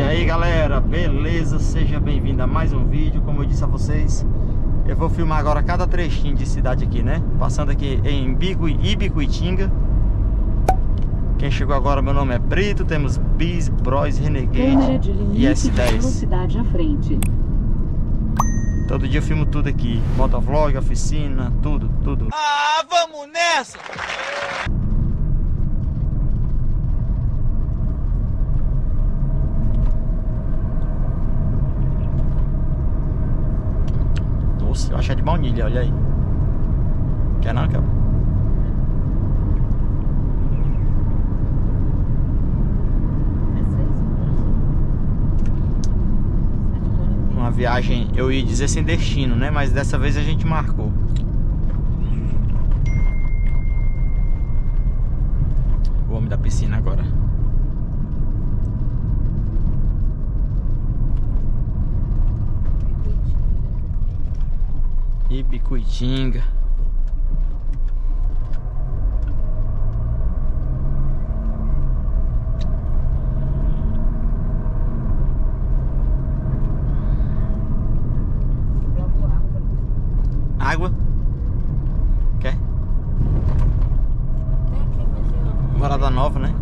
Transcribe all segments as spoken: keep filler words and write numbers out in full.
aí galera, beleza? Seja bem-vindo a mais um vídeo. Como eu disse a vocês, eu vou filmar agora cada trechinho de cidade aqui, né? Passando aqui em Ibicuitinga. Quem chegou agora, meu nome é Brito. Temos Bis, Bros, Renegade e S dez. Velocidade à frente. Todo dia eu filmo tudo aqui, motovlog, oficina, tudo, tudo. Ah, vamos nessa! Nossa, eu acho que é de baunilha, olha aí. Quer não, quer? Uma viagem, eu ia dizer sem destino, né? Mas dessa vez a gente marcou. O homem da piscina agora. Ibicuitinga. Água? Quer? Morada Nova, né?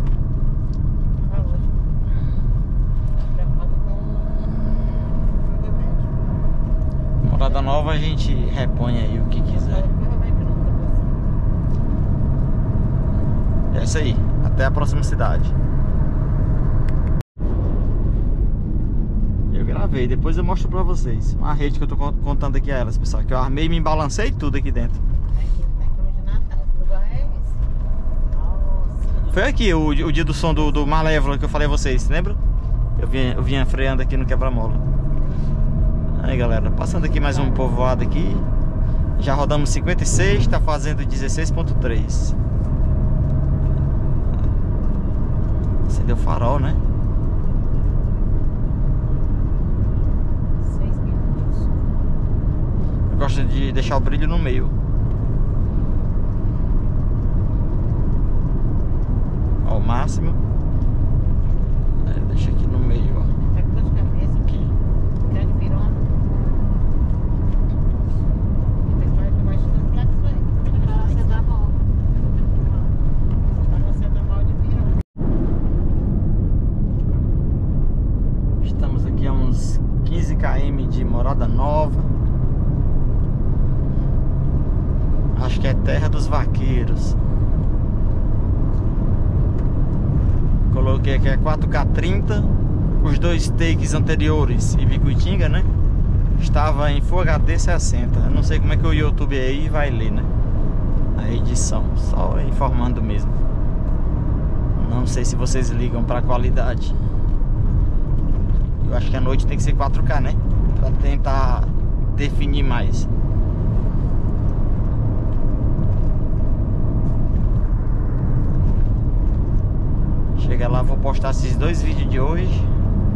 Morada Nova a gente repõe aí o que quiser. É isso aí, até a próxima cidade. Eu gravei, depois eu mostro pra vocês uma rede que eu tô contando aqui a elas, pessoal. Que eu armei e me embalancei tudo aqui dentro. Foi aqui o, o dia do som do, do Malévola que eu falei a vocês, lembra? Eu vinha, eu vinha freando aqui no quebra-mola. Aí galera, passando aqui mais um povoado aqui. Já rodamos cinquenta e seis, tá fazendo dezesseis ponto três. Acendeu o farol, né? Seis minutos. Eu gosto de deixar o brilho no meio. Ao máximo. É, deixa aqui no meio, ó. Tá com dor de cabeça aqui. Grande pirona. Vai tomar isso tudo flaco, isso aí. Para você dar mal. Para você dar mal de pirona. Estamos aqui a uns quinze quilômetros de Morada Nova. Acho que é terra dos vaqueiros. Coloquei aqui é quatro K trinta. Os dois takes anteriores, Ibicuitinga, né? Estava em Full H D sessenta. Eu não sei como é que o YouTube aí vai ler, né? A edição, só informando mesmo. Não sei se vocês ligam para qualidade. Eu acho que a noite tem que ser quatro K, né? Pra tentar definir mais. Chega lá, vou postar esses dois vídeos de hoje.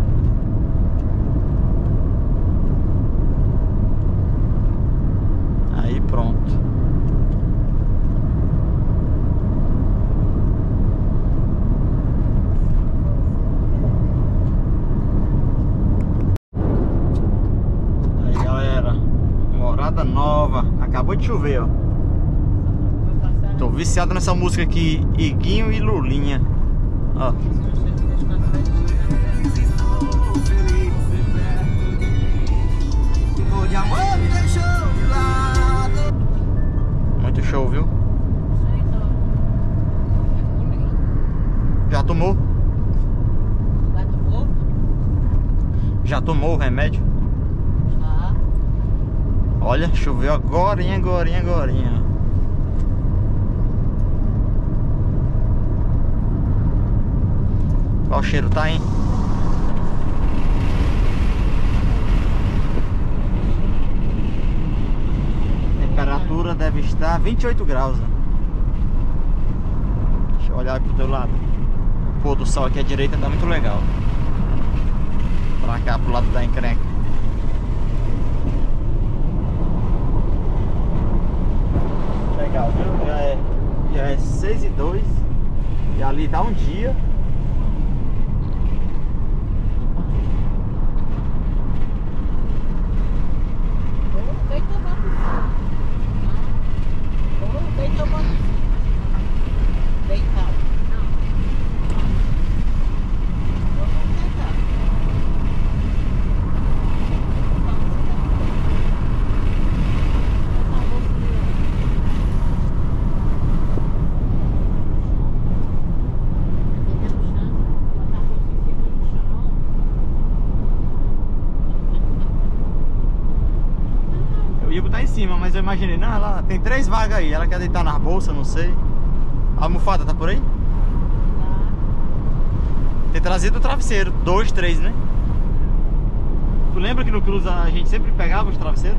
Aí pronto. Aí galera, Morada Nova. Acabou de chover, ó. Tô viciado nessa música aqui, Iguinho e Lulinha. Ó. Muito show, viu? Já tomou? Já tomou? Já tomou o remédio? Já. Olha, choveu agora, agora, agora. Qual o cheiro tá, hein? Temperatura deve estar vinte e oito graus, né? Deixa eu olhar pro teu lado. O pôr do sol aqui à direita tá muito legal. Pra cá, pro lado da encrenca. Legal, viu? Já é, já é seis e dois. E ali tá um dia. cima, mas eu imaginei, não, ela tem três vagas aí, ela quer deitar nas bolsas, não sei. A almofada tá por aí? Tem trazido o travesseiro, dois, três, né? Tu lembra que no Cruz a gente sempre pegava os travesseiros?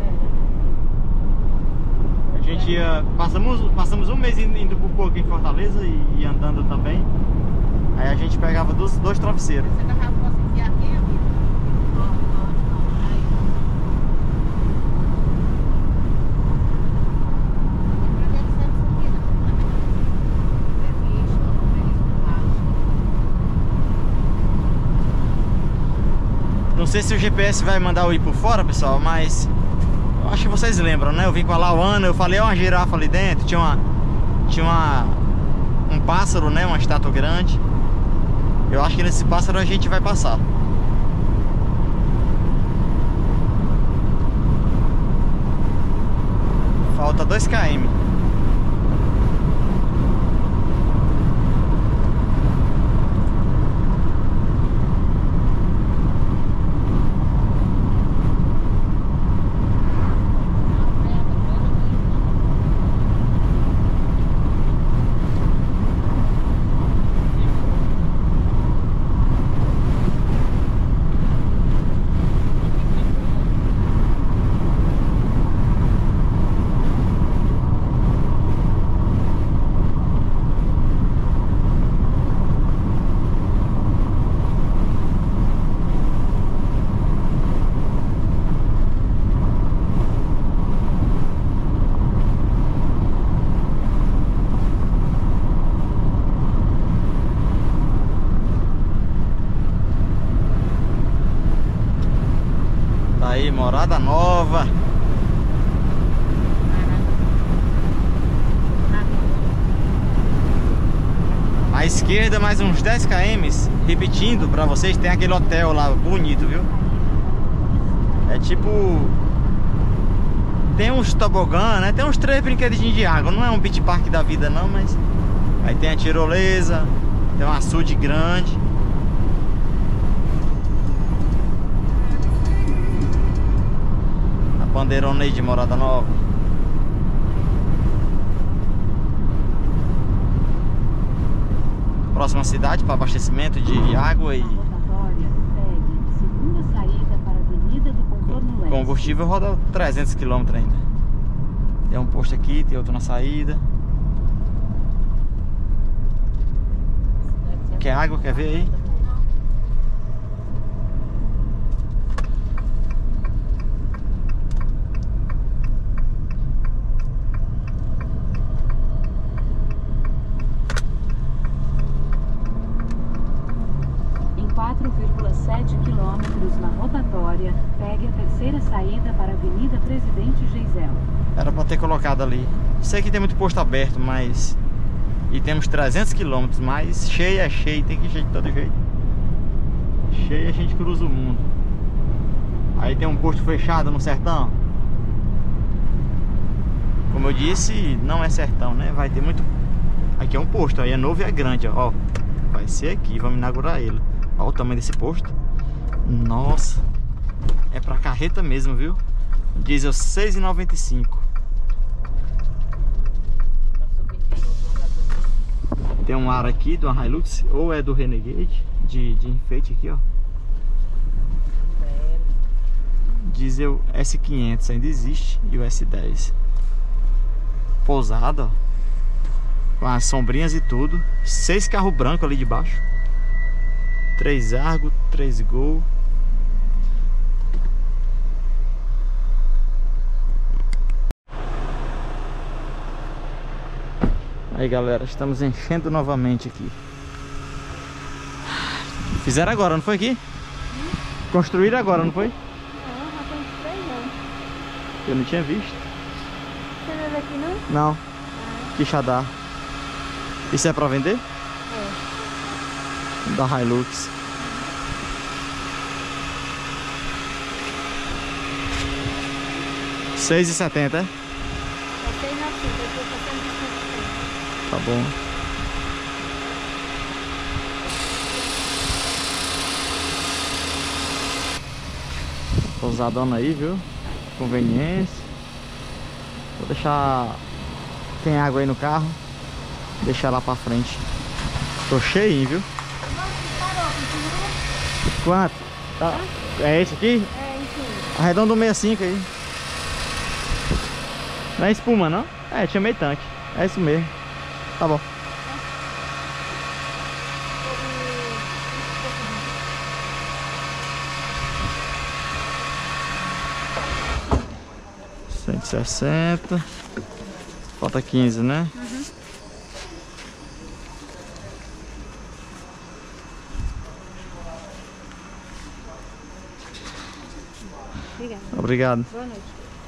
A gente ia, passamos, passamos um mês indo, indo por pouco em Fortaleza e, e andando também. Aí a gente pegava dos, dois travesseiros. Você agarrava pra você enfiar aqui, amigo. Ó, ó, ó, aí. Pra dentro sempre isso aqui, né? É isso, é isso, Não sei se o G P S vai mandar eu ir por fora, pessoal, mas eu acho que vocês lembram, né? Eu vim com a Lauana, eu falei, ó, uma girafa ali dentro, tinha uma tinha uma um pássaro, né? Uma estátua grande. Eu acho que nesse pássaro a gente vai passar. Falta dois quilômetros. Aí, Morada Nova. À esquerda, mais uns dez quilômetros. Repetindo pra vocês, tem aquele hotel lá, bonito, viu? É tipo... Tem uns tobogã, né? Tem uns três brinquedinhos de água. Não é um beach park da vida não, mas... Aí tem a tirolesa. Tem um açude grande. Bandeirona aí de Morada Nova. Próxima cidade para abastecimento de água e combustível. Roda trezentos quilômetros ainda. Tem um posto aqui, tem outro na saída. Quer água? Quer ver aí? quatro vírgula sete quilômetros na rotatória, pegue a terceira saída para a Avenida Presidente Geisel. Era para ter colocado ali. Sei que tem muito posto aberto, mas... E temos trezentos quilômetros, mas cheio é cheio, tem que ir cheio de todo jeito. Cheio a gente cruza o mundo. Aí tem um posto fechado no sertão. Como eu disse, não é sertão, né? Vai ter muito... Aqui é um posto, aí é novo e é grande, ó. Vai ser aqui, vamos inaugurar ele. Olha o tamanho desse posto. Nossa. É pra carreta mesmo, viu? Diesel seis reais e noventa e cinco. Tem um ar aqui do Hilux, ou é do Renegade, de, de enfeite aqui, ó. Diesel S quinhentos ainda existe, e o S dez. Pousada, ó. Com as sombrinhas e tudo. Seis carros brancos ali de baixo. Três Argo, três Gol. Aí, galera, estamos enchendo novamente aqui. Fizeram agora, não foi aqui? Hum? Construíram agora, não foi? Não, já construí não. Eu não tinha visto. Você não é daqui não? Não. Ah. Quixadá. Isso é pra vender? É. Da Hilux. seis e setenta, é? Eu sei na fita, eu tô passando por cento. Tá bom. Pousadona aí, viu? Conveniência. Vou deixar... Tem água aí no carro. Deixar lá pra frente. Tô cheio, viu? Quanto? Tá. É esse aqui? É, enfim. Arredonda o sessenta e cinco aí. Não é espuma, não? É, tinha meio tanque. É isso mesmo. Tá bom. cento e sessenta. Falta quinze, né? Uhum. Obrigada. Obrigado. Boa noite.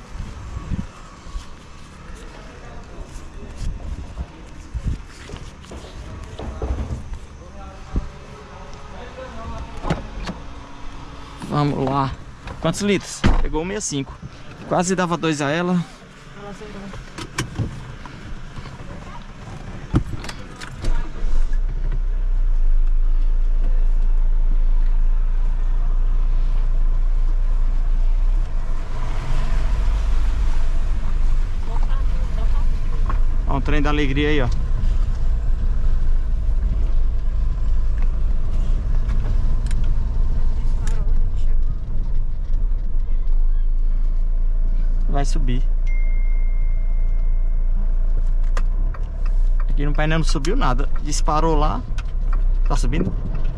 Vamos lá. Quantos litros? Pegou sessenta e cinco. Quase dava dois a ela. Ó, um trem da alegria aí, ó. Vai subir. Aqui no painel não subiu nada. Disparou lá. Tá subindo?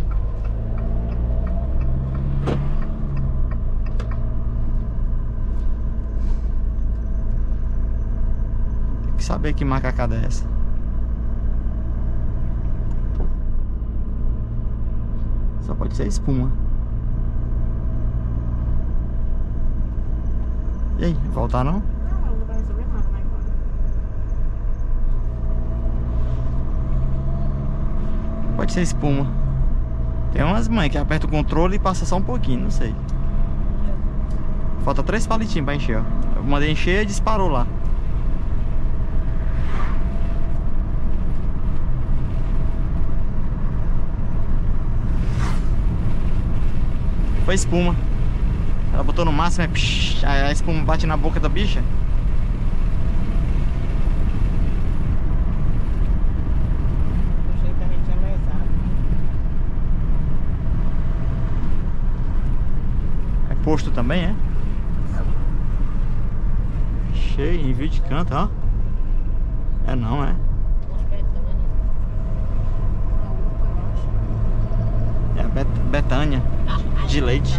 Tem que saber que macacada é essa. Só pode ser espuma. E aí, voltar não? Não, não vai resolver nada, vai embora. Pode ser espuma. Tem umas mães que aperta o controle e passa só um pouquinho, não sei. Falta três palitinhos pra encher, ó. Eu mandei encher e disparou lá. Foi espuma. Ela botou no máximo, é psh, a espuma bate na boca da bicha. Do jeito que a gente é lesado. É posto também, é? Cheio, envio de canto, ó. É não, é? É a Bet Betânia de leite.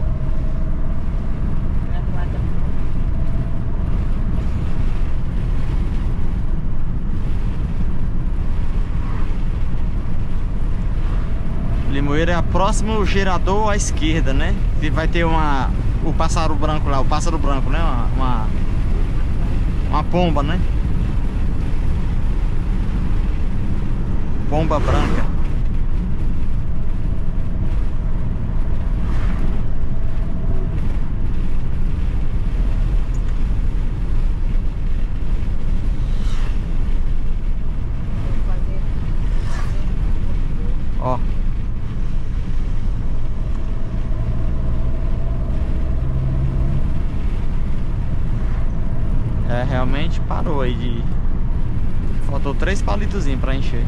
Limoeiro é a próximo gerador à esquerda, né? E vai ter uma... o pássaro branco lá, o pássaro branco, né? Uma, uma, uma pomba, né? Pomba branca. Ó. É, realmente parou aí de... Faltou três palitozinhos pra encher.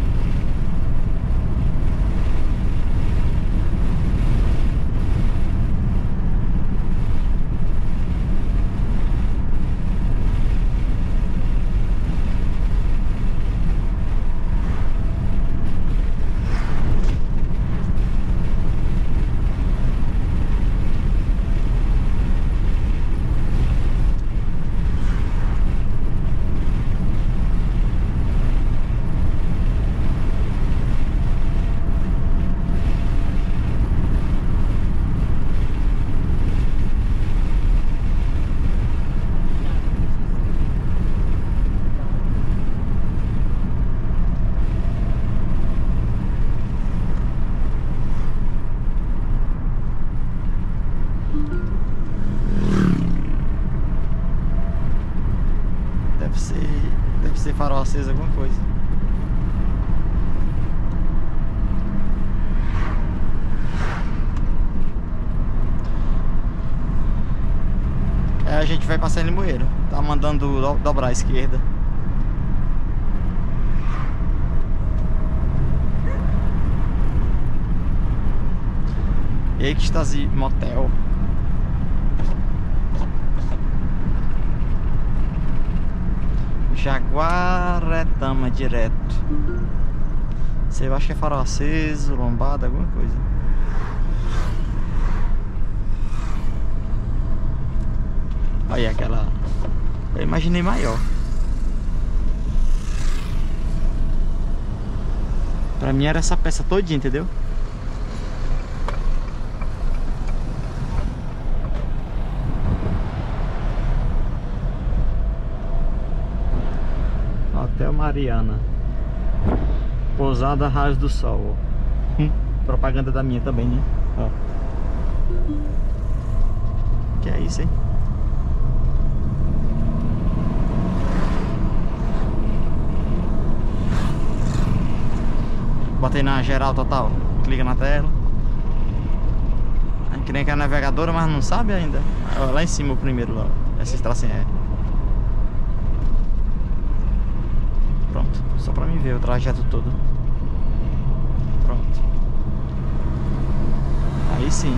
Deve ser, deve ser farol aceso, alguma coisa. a gente vai passar em Limoeiro. Tá mandando do, dobrar à esquerda. Êxtase Motel. Jaguaretama direto. Sei, eu acho que é farol aceso, lombada, alguma coisa. Aí aquela. Eu imaginei maior. Pra mim era essa peça todinha, entendeu? Hotel Mariana. Pousada Raios do Sol. Hum, propaganda da minha também, né? Ó. Que é isso, hein? Botei na geral total. Clica na tela. É que nem que é a navegadora, mas não sabe ainda. Lá em cima o primeiro lá. Esse tracinho é. Pronto. Só pra mim ver o trajeto todo. Pronto. Aí sim.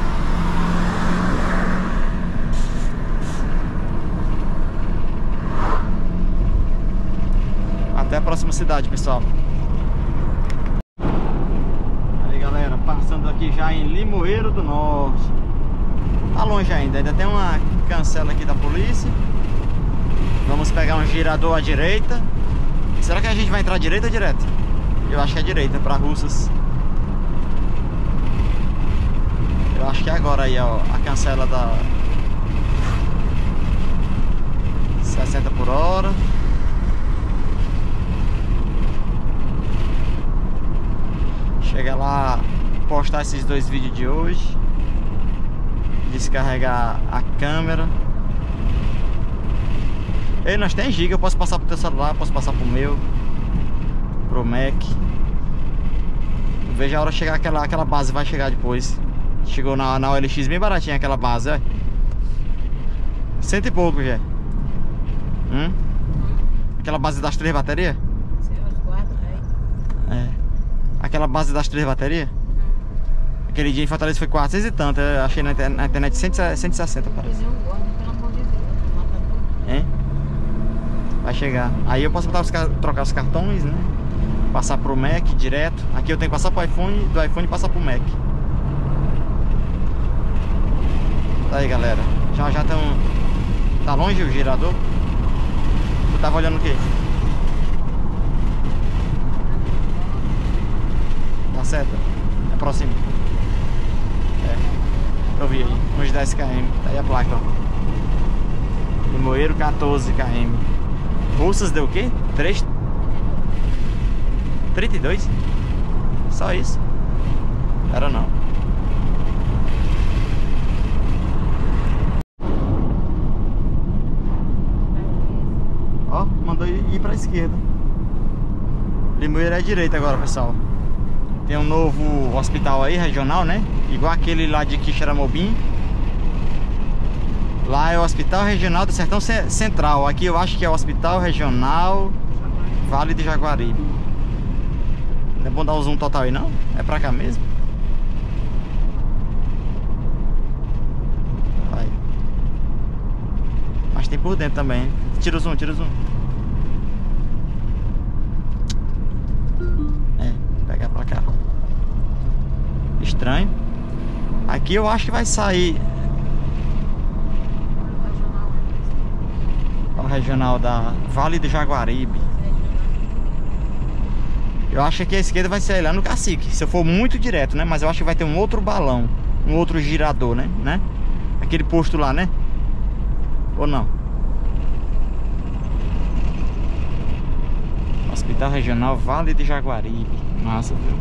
Até a próxima cidade, pessoal. Aí, galera, passando aqui já em Limoeiro do Norte. Tá longe ainda, ainda tem uma cancela aqui da polícia. Vamos pegar um girador à direita. Será que a gente vai entrar à direita ou direto? Eu acho que é direita, para Russas. Eu acho que é agora aí, ó, a cancela da sessenta por hora. Chega lá, postar esses dois vídeos de hoje. Descarregar a câmera. Ei, nós tem giga, eu posso passar pro teu celular, posso passar pro meu, pro Mac. Veja a hora de chegar aquela, aquela base, vai chegar depois. Chegou na, na O L X bem baratinha aquela base, é. Cento e pouco, já. Hum? Aquela base das três baterias? É. Aquela base das três baterias? Aquele dia em Fortaleza foi quatrocentos e tanto, eu achei na, na internet cento e sessenta, parece. Hein? Vai chegar. Aí eu posso botar os, trocar os cartões, né? Passar pro Mac direto. Aqui eu tenho que passar pro iPhone, do iPhone passar pro Mac. Tá aí, galera. Já já tem um... Tá longe o girador? Tu tava olhando o quê? Tá certo? É próximo. É. Eu vi aí. Uns dez quilômetros. Tá aí a placa, ó. Limoeiro quatorze quilômetros. Russas deu o quê? três? trinta e dois? Só isso? Era não. Ó, mandou ir pra esquerda. Limoeiro é à direita agora, pessoal. Tem um novo hospital aí, regional, né? Igual aquele lá de Quixeramobim. Lá é o Hospital Regional do Sertão Central. Aqui eu acho que é o Hospital Regional Vale de Jaguaribe. Não é bom dar o zoom total aí não? É pra cá mesmo? Vai. Mas tem por dentro também. Tira o zoom, tira o zoom. É, pegar pra cá. Estranho. Aqui eu acho que vai sair o regional da Vale do Jaguaribe. Eu acho que a esquerda vai sair lá no Cacique, se eu for muito direto, né? Mas eu acho que vai ter um outro balão, um outro girador, né? né? Aquele posto lá, né? Ou não? Hospital Regional Vale de Jaguaribe. Massa, viu?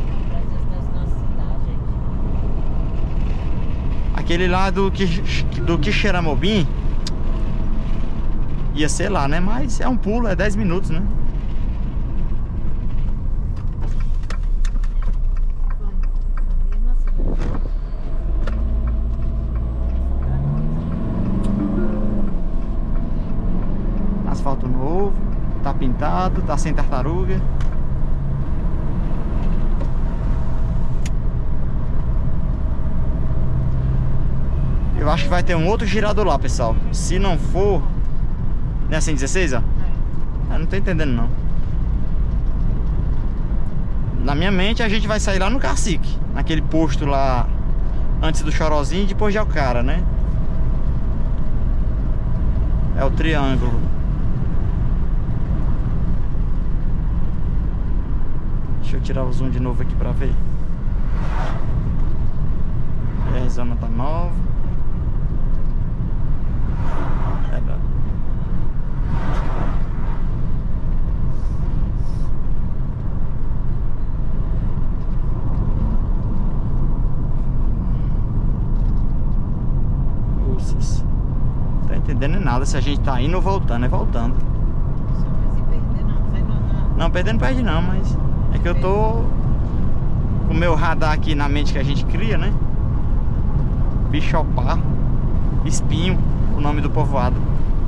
Aquele lá do, do Quixeramobim ia ser lá, né? Mas é um pulo, é dez minutos, né? novo, tá pintado, tá sem tartaruga. Eu acho que vai ter um outro girador lá, pessoal. Se não for... Não é cento e dezesseis, ó? Eu não tô entendendo, não. Na minha mente, a gente vai sair lá no Cacique. Naquele posto lá, antes do Chorozinho e depois de Alcara, né? É o triângulo. Deixa eu tirar o zoom de novo aqui pra ver. E a zona tá nova. É da... Russas. Não tá entendendo nada se a gente tá indo ou voltando. É voltando. Só vai se perder, não. Sai não. Não, perder não perde não, mas... É que eu tô com o meu radar aqui na mente que a gente cria, né? Bichopar, Espinho, o nome do povoado.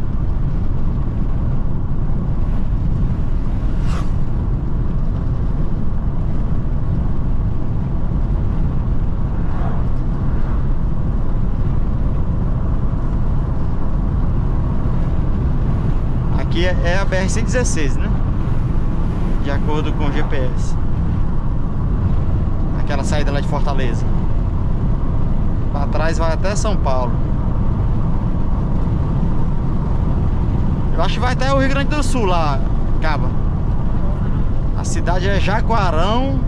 Aqui é a B R cento e dezesseis, né? De acordo com o G P S. Aquela saída lá de Fortaleza. Pra trás vai até São Paulo. Eu acho que vai até o Rio Grande do Sul lá, Caba. A cidade é Jaguarão.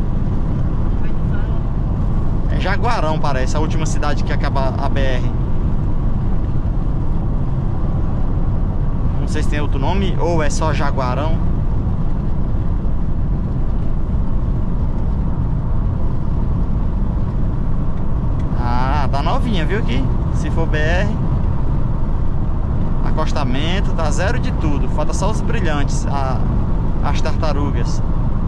É Jaguarão, parece, a última cidade que acaba a B R. Não sei se tem outro nome ou é só Jaguarão. Tá novinha, viu aqui? Se for B R, acostamento, tá zero de tudo. Falta só os brilhantes, a, as tartarugas.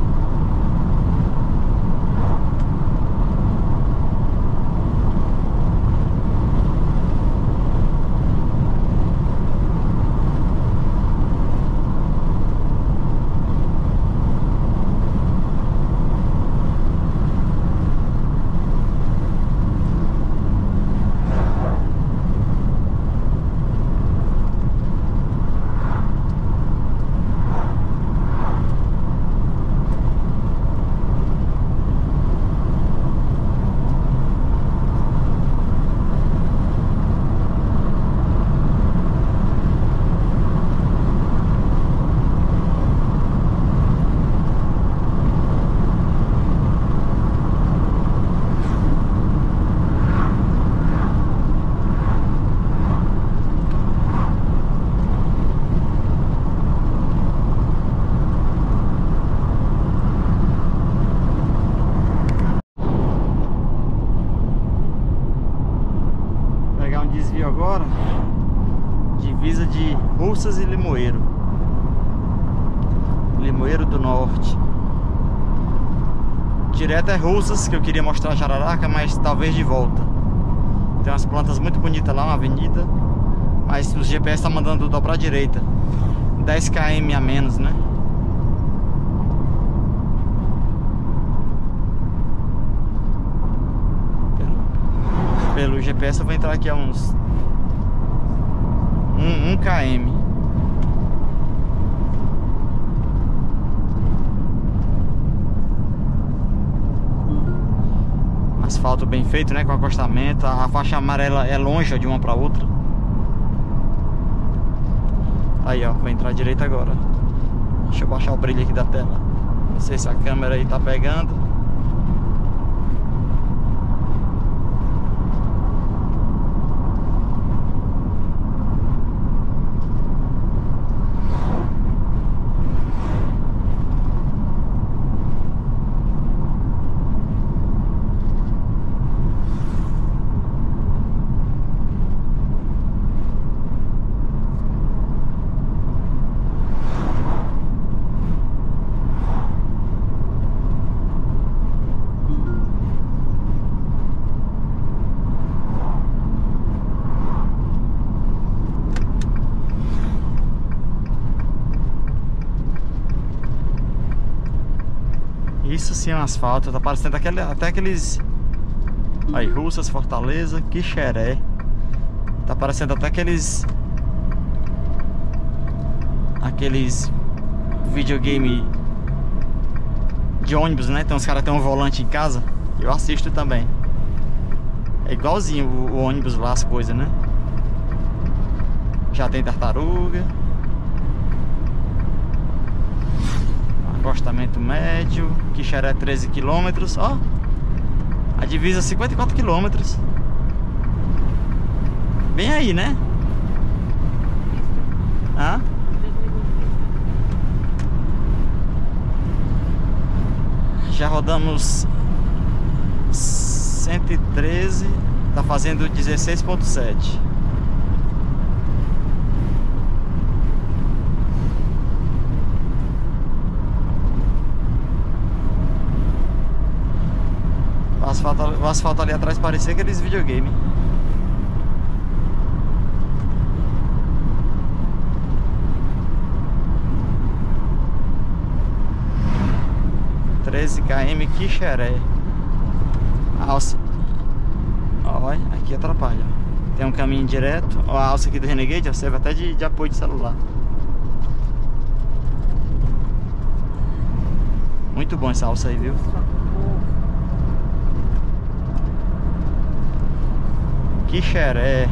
Agora, divisa de Russas e Limoeiro. Limoeiro do Norte. Direto é Russas, que eu queria mostrar a Jararaca, mas talvez de volta. Tem umas plantas muito bonitas lá, uma avenida. Mas o G P S tá mandando dobrar à direita. dez quilômetros a menos, né? Pelo, pelo G P S eu vou entrar aqui a uns um quilômetro. Asfalto bem feito, né? Com acostamento. A faixa amarela é longe de uma para outra. Aí, ó, vai entrar à direita agora. Deixa eu baixar o brilho aqui da tela. Não sei se a câmera aí tá pegando. Isso sim é um asfalto. Tá parecendo aquele, até aqueles... Aí, Russas, Fortaleza, Quixeré. Tá parecendo até aqueles... Aqueles... videogame... de ônibus, né? Tem uns caras que tem um volante em casa. Eu assisto também. É igualzinho o, o ônibus lá, as coisas, né? Já tem tartaruga. Acostamento médio. Quixeré treze quilômetros. Ó, a divisa cinquenta e quatro quilômetros. Bem aí, né? Hã? Já rodamos cento e treze. Tá fazendo dezesseis ponto sete. O asfalto, o asfalto ali atrás parecia aqueles videogame. treze quilômetros Quixeré. Alça. Olha, aqui atrapalha. Tem um caminho direto. Ó, a alça aqui do Renegade, ó, serve até de, de apoio de celular. Muito bom essa alça aí, viu? Quixeré.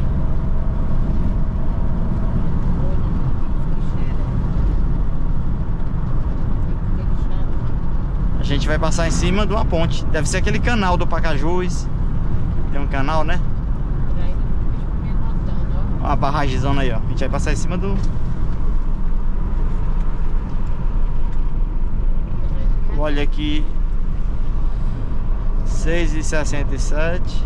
A gente vai passar em cima de uma ponte. Deve ser aquele canal do Pacajus. Tem um canal, né? Uma barragezona aí, ó. A gente vai passar em cima do... Olha aqui. seis e sessenta e sete.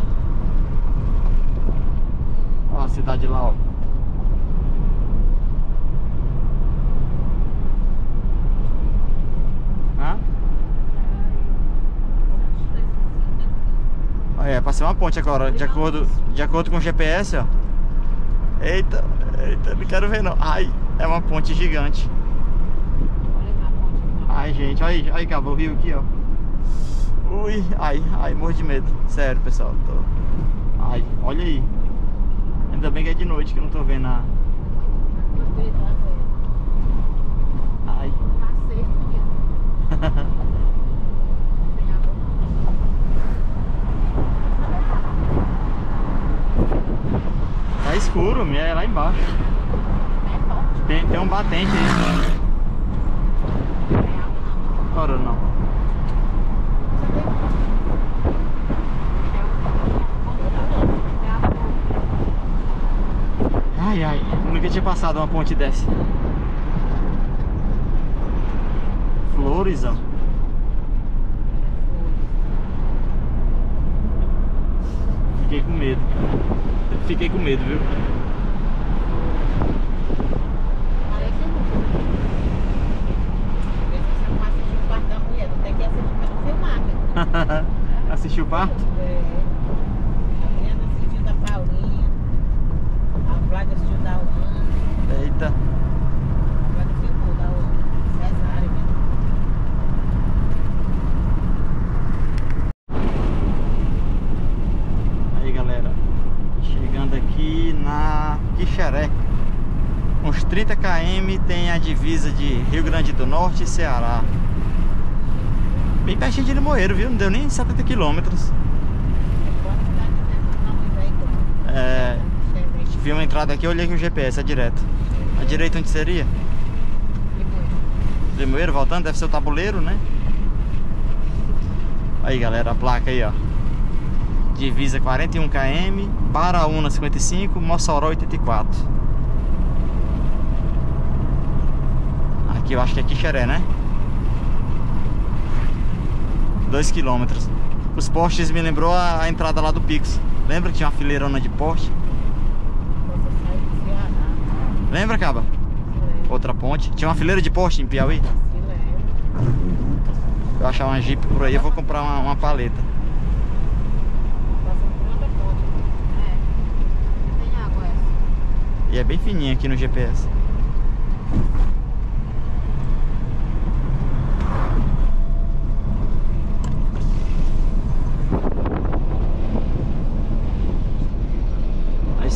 Ó a cidade lá, ó. Hã? É, passei uma ponte agora, de acordo, de acordo com o G P S, ó. Eita, eita, não quero ver não. Ai, é uma ponte gigante. Ai, gente, aí, aí, acabou o rio aqui, ó. Ui, ai, ai, morro de medo. Sério, pessoal, tô... Ai, olha aí. Ainda bem que é de noite que eu não tô vendo a... Ai. Tá escuro, minha é lá embaixo. Tem, tem um batente aí. Ora não. Ai, ai, nunca tinha passado uma ponte dessa. Flores, ó. Fiquei com medo. Fiquei com medo, viu? Assistiu o parto? É. A Brenda assistiu da Paulinha. A Flávia assistiu da Ana. Eita. A Flávia ficou da outra. Cesárea mesmo. Aí, galera. Chegando aqui na Quixeré. Uns trinta quilômetros tem a divisa de Rio Grande do Norte e Ceará. Bem pertinho de Limoeiro, viu? Não deu nem setenta quilômetros. É, vi uma entrada aqui, eu olhei com o G P S, é direto. A direita onde seria? Limoeiro, voltando, deve ser o tabuleiro, né? Aí, galera, a placa aí, ó. Divisa quarenta e um quilômetros, Paraúna cinquenta e cinco, Mossoró oitenta e quatro. Aqui eu acho que é Quixeré, né? dois quilômetros. Os postes me lembrou a, a entrada lá do Pix. Lembra que tinha uma fileirona de poste? Lembra, Caba? Outra ponte. Tinha uma fileira de poste em Piauí. Se eu achar uma Jeep por aí, eu vou comprar uma, uma paleta. E é bem fininha aqui no G P S.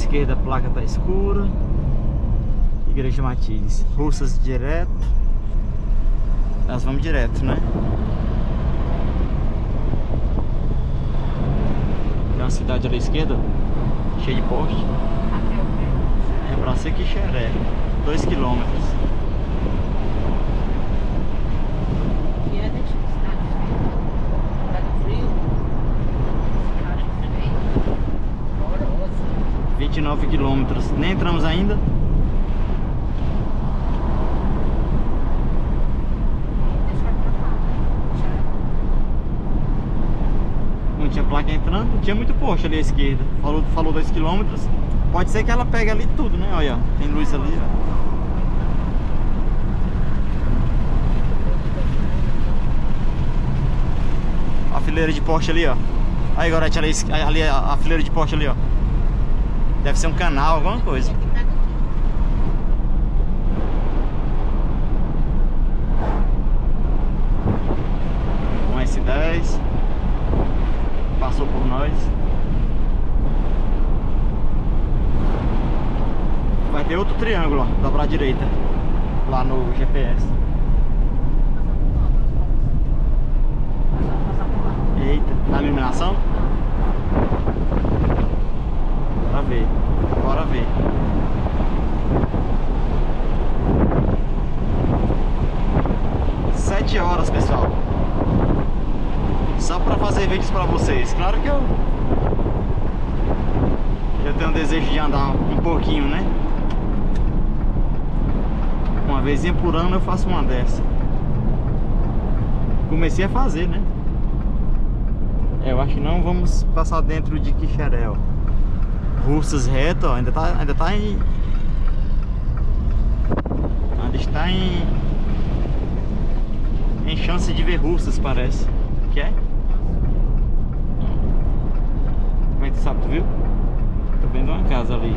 esquerda a placa tá escura. Igreja Matildes. Russas direto. Nós vamos direto, né? Tem uma cidade ali à esquerda, cheia de poste. É pra ser Quixeré. Dois quilômetros. E é difícil, tá? Tá no frio. Horroroso. vinte e nove quilômetros. Nem entramos ainda. Não tinha placa entrando, tinha muito posto ali à esquerda. Falou, falou dois quilômetros. Pode ser que ela pegue ali tudo, né? Olha, ó, tem luz ali, ó. A fileira de poste ali, ó. Aí, Gorete, ali, ali a, a fileira de poste ali, ó. Deve ser um canal, alguma coisa. Um S dez. Passou por nós. Vai ter outro triângulo, ó, dobrar à direita. Lá no G P S. Eita, na iluminação? Bora ver. Bora ver. Sete horas, pessoal. Só pra fazer vídeos pra vocês. Claro que eu Eu tenho um desejo de andar um pouquinho, né? Uma vezinha por ano eu faço uma dessa. Comecei a fazer, né? É, eu acho que não vamos passar dentro de Quixeré, ó. Russas reto, ó, ainda tá, ainda tá em... Ainda está em... Em chance de ver russas, parece. Quer? Como é que tu sabe, tu viu? Tô vendo uma casa ali.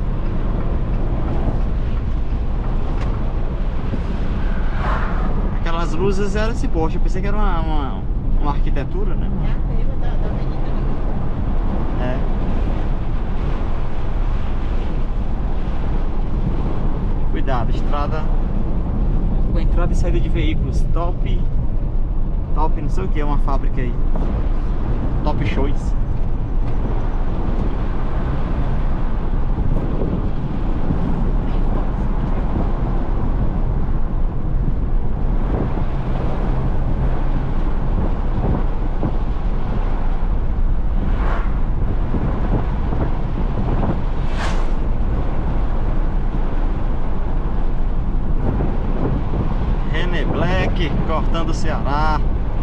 Aquelas luzes eram esse poste, eu pensei que era uma, uma, uma arquitetura, né? Já veio da, da avenida ali. É. Cuidado, estrada com entrada e saída de veículos. Top. Top, não sei o que, é uma fábrica aí. Top Shows. Cortando o Ceará.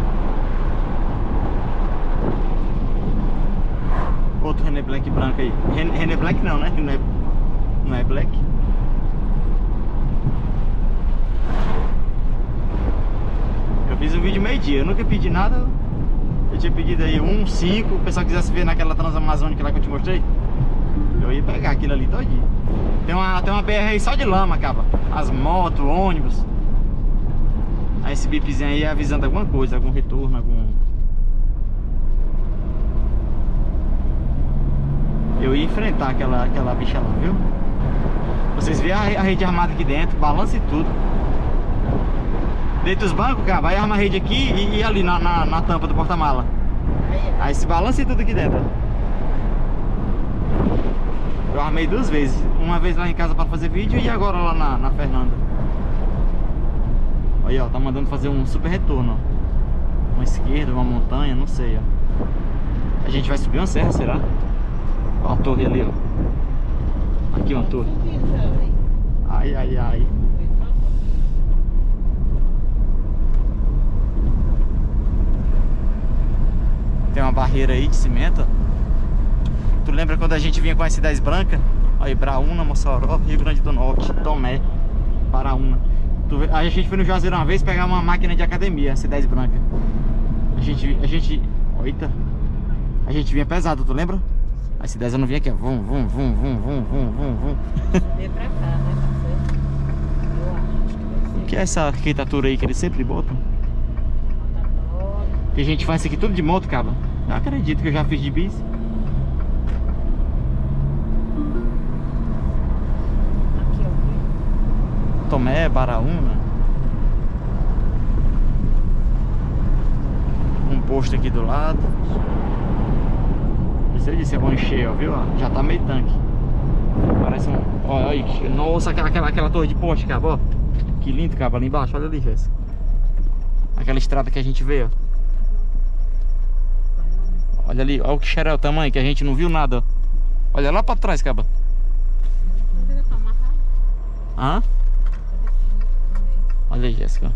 Outro René Black branco aí. René, René Black não, né? Não é, não é Black. Eu fiz um vídeo meio dia, eu nunca pedi nada. Eu tinha pedido aí um, cinco. O pessoal quisesse ver naquela Transamazônica lá que eu te mostrei, eu ia pegar aquilo ali todinho. Tem uma, tem uma B R aí só de lama, acaba. As motos, ônibus. Aí esse bipzinho aí é avisando alguma coisa, algum retorno, algum... Eu ia enfrentar aquela, aquela bicha lá, viu? Vocês viram a, a rede armada aqui dentro, balança e tudo. Deita os bancos, cara, vai armar a rede aqui e, e ali na, na, na tampa do porta-mala. Aí se balança e tudo aqui dentro. Eu armei duas vezes, uma vez lá em casa para fazer vídeo e agora lá na, na Fernanda. Aí, ó, tá mandando fazer um super retorno, ó. Uma esquerda, uma montanha, não sei, ó. A gente vai subir uma serra, será? Ó a torre ali, ó. Aqui uma torre. Ai, ai, ai. Tem uma barreira aí de cimento. Tu lembra quando a gente vinha com as cidades brancas? Aí, Braúna, Mossoró, Rio Grande do Norte, Tomé, Paraúna. Aí a gente foi no Juazeiro uma vez pegar uma máquina de academia, C dez branca. A gente, a gente, oita, a gente vinha pesado, tu lembra? A C dez eu não vinha aqui, ó, vum, vum, vum, vum, vum, vum, vum, vum. Vem pra cá, né, parceiro? Eu acho que vai ser. O que é essa arquitetura aí que eles sempre botam? Que a gente faz isso aqui tudo de moto, cara. Não acredito que eu já fiz de bis. Tomé, Baraúna. Um posto aqui do lado. Você disse que é bom encher, ó, viu? Já tá meio tanque. Parece um... Olha aí, nossa, aquela, aquela, aquela torre de poste, cabo, ó. Que lindo, cabo, ali embaixo, olha ali, Jéssica. Aquela estrada que a gente vê, ó. Olha ali, olha o que xeré, o tamanho, que a gente não viu nada, ó. Olha lá pra trás, cabo. Hã? Olha aí, Jéssica.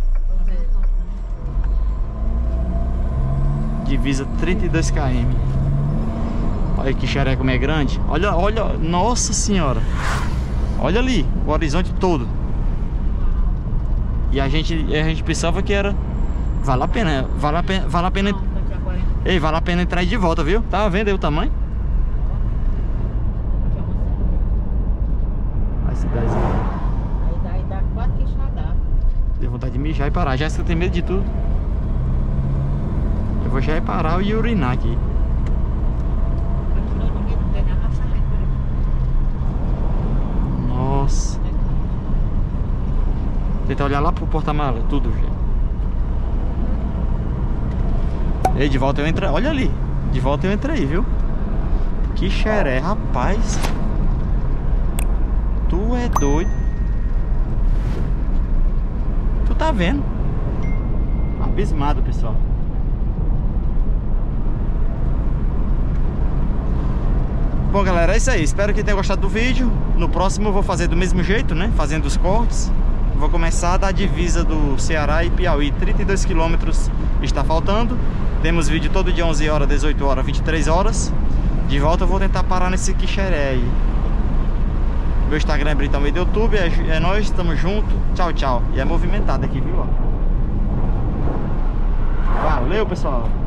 Divisa trinta e dois quilômetros. Olha que xeré como é grande. Olha, olha, nossa senhora. Olha ali, o horizonte todo. E a gente, a gente pensava que era... Vale a pena, vale a pena, vale a pena... Ei, vale a pena entrar aí de volta, viu? Tá vendo aí o tamanho? A cidadezinha. Aí daí dá quatro queixadas. Deu vontade de mijar e parar. Jéssica tem medo de tudo. Eu vou já ir parar e urinar aqui. Nossa. Tenta olhar lá pro porta-mala, tudo, gente. Ei, de volta eu entrei. Olha ali. De volta eu entrei, viu? Que xeré, rapaz. Tu é doido. Tu tá vendo? Abismado, pessoal. Bom, galera, é isso aí. Espero que tenham gostado do vídeo. No próximo eu vou fazer do mesmo jeito, né? Fazendo os cortes. Vou começar da divisa do Ceará e Piauí. trinta e dois quilômetros está faltando. Temos vídeo todo dia onze horas, dezoito horas, vinte e três horas. De volta eu vou tentar parar nesse quixeré aí. Meu Instagram é Britão Meio do YouTube. É, é nóis, tamo junto. Tchau, tchau. E é movimentado aqui, viu? Valeu, pessoal.